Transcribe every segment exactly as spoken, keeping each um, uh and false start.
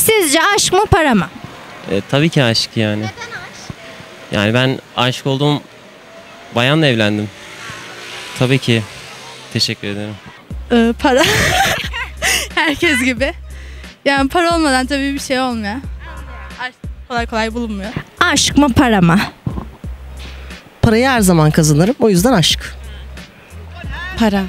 Sizce aşk mı para mı? E, tabii ki aşk yani. Neden aşk? Yani ben aşık olduğum bayanla evlendim. Tabii ki. Teşekkür ederim. Ee, para. Herkes gibi. Yani para olmadan tabii bir şey olmuyor. Aşk kolay kolay bulunmuyor. Aşk mı para mı? Parayı her zaman kazanırım. O yüzden aşk. Para.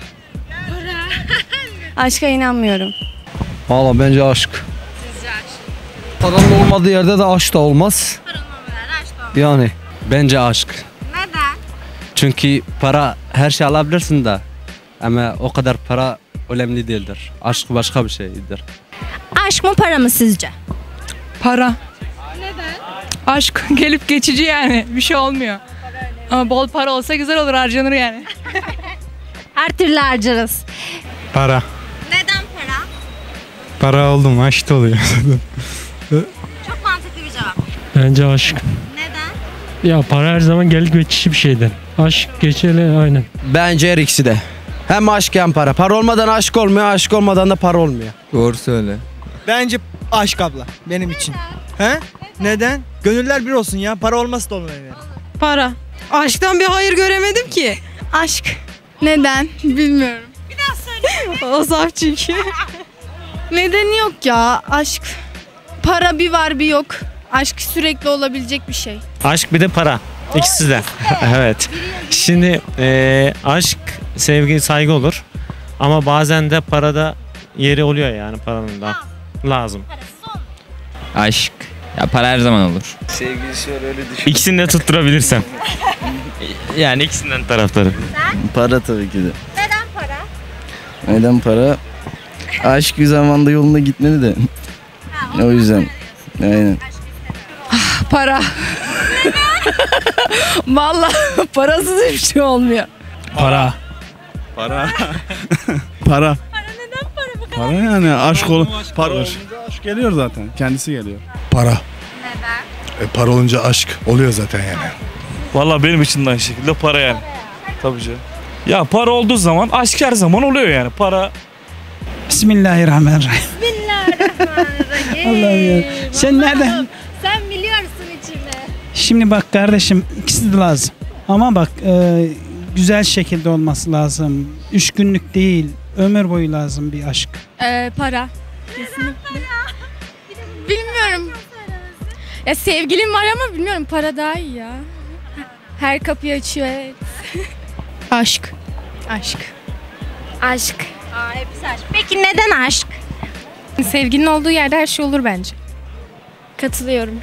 Aşka inanmıyorum. Valla bence aşk. Paranın olmadığı yerde de aşk da olmaz. Yani bence aşk. Neden? Çünkü para her şey alabilirsin de ama o kadar para önemli değildir. Aşk başka bir şeydir. Aşk mı para mı sizce? Para. Neden? Aşk gelip geçici yani. Bir şey olmuyor. Ama bol para olsa güzel olur, harcanır yani. Her türlü harcarız. Para. Neden para? Para oldu mu aşk da oluyor. Çok mantıklı bir cevap. Bence aşk. Neden? Ya para her zaman gelip geçici bir şeydir. Aşk geçeli aynen. Bence her ikisi de. Hem aşk hem para. Para olmadan aşk olmuyor, aşk olmadan da para olmuyor. Doğru söyle. Bence aşk abla benim için. He? Neden? Gönüller bir olsun ya. Para olması da olmuyor yani. Para. Aşktan bir hayır göremedim ki. Aşk. Neden? Bilmiyorum. Bir daha söyle. O saf çünkü. Nedeni yok ya. Aşk. Para bir var bir yok. Aşk sürekli olabilecek bir şey. Aşk bir de para. İkisi de. Evet. Şimdi e, aşk, sevgi, saygı olur. Ama bazen de parada yeri oluyor yani paranın da. Lazım. Aşk. Ya para her zaman olur. Sevgilisi var öyle düşün. İkisini de tutturabilirsem. Yani ikisinden taraftarı. Para tabii ki de. Neden para? Neden para? Aşk bir zamanda yolunda gitmedi de. O yüzden. Aynen. Para. Vallahi parasız hiçbir şey olmuyor. Para. Para. Para. Para neden para bu kadar? Para yani aşk ol. Para olunca aşk geliyor zaten. Kendisi geliyor. Para. Neden? E, para olunca aşk oluyor zaten yani. Vallahi benim için de aynı şekilde para yani. Tabii canım. Ya para olduğu zaman aşk her zaman oluyor yani. Para. Bismillahirrahmanirrahim. Bismillahirrahmanirrahim. Allah'ım ya. Sen nereden? Sen biliyorsun içini. Şimdi bak kardeşim ikisi de lazım. Ama bak e, güzel şekilde olması lazım. Üç günlük değil. Ömür boyu lazım bir aşk. Ee, para. Kesinlikle. Bilmiyorum. Ya sevgilim var ama bilmiyorum, para daha iyi ya. Her kapıyı açıyor, evet. Aşk. Aşk. Aşk. Aa, hepsi aşk. Peki neden aşk? Sevginin olduğu yerde her şey olur bence. Katılıyorum.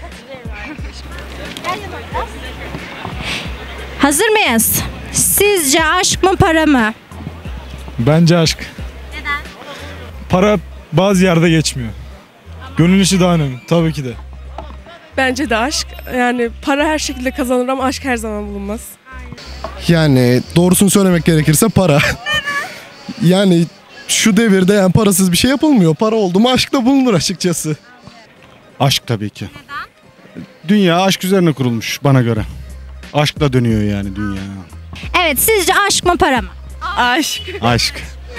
Hazır mıyız? Sizce aşk mı para mı? Bence aşk. Neden? Para bazı yerde geçmiyor. Gönül işi daha önemli. Tabii ki de. Bence de aşk. Yani para her şekilde kazanır ama aşk her zaman bulunmaz. Yani doğrusunu söylemek gerekirse para. Yani şu devirde yani parasız bir şey yapılmıyor. Para oldu mu aşk da bulunur açıkçası. Aşk tabii ki. Neden? Dünya aşk üzerine kurulmuş bana göre. Aşkla dönüyor yani dünya. Evet, sizce aşk mı para mı? Aşk. Aşk.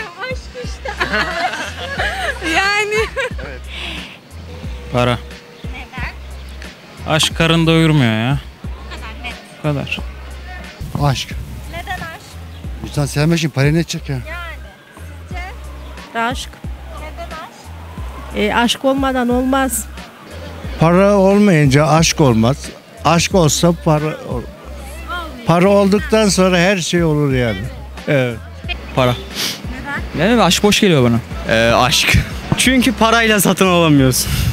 Yani. Para. Neden? Aşk karın doyurmuyor ya. Bu kadar net. Bu kadar. Aşk. Neden aşk? İnsan sevmek için parayı ne edecek ya? Yani. Sizce? Aşk. Neden aşk? E, aşk olmadan olmaz. Para olmayınca aşk olmaz. Aşk olsa para olur. Para olduktan sonra her şey olur yani. Evet. Para. Neden? Yani aşk boş geliyor bana. Ee, aşk. Çünkü parayla satın alamıyorsun.